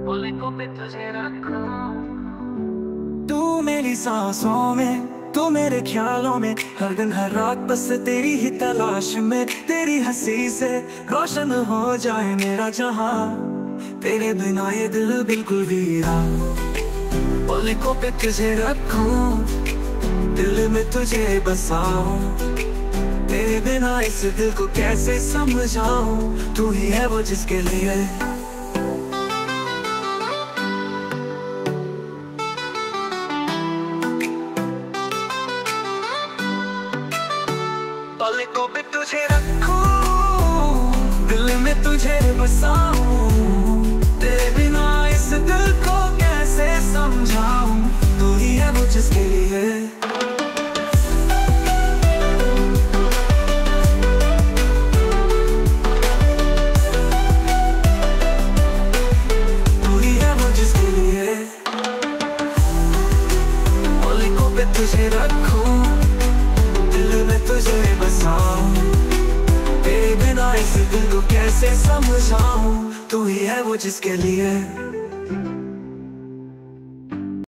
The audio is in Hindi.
पलकों पे तुझे रखूं। तू मेरी सांसों में, तू मेरे ख्यालों में, हर दिन हर रात बस तेरी ही तलाश में। तेरी हंसी से रोशन हो जाए मेरा जहां, तेरे बिना ये दिल बिल्कुल वीरा। पलकों पे तुझे रखूं, दिल में तुझे बसाऊं, तेरे बिना इस दिल को कैसे समझाऊं। तू ही है वो जिसके लिए पलकों पे तुझे रखूं, दिल में तुझे बसाऊं, तेरे बिना इस दिल को कैसे समझाऊं। तू ही है वो जिसके लिए तुझे रखूं, दिल में तुझे बसाऊं, तेरे बिना इस दिल को कैसे समझाऊं। तू ही है वो जिसके लिए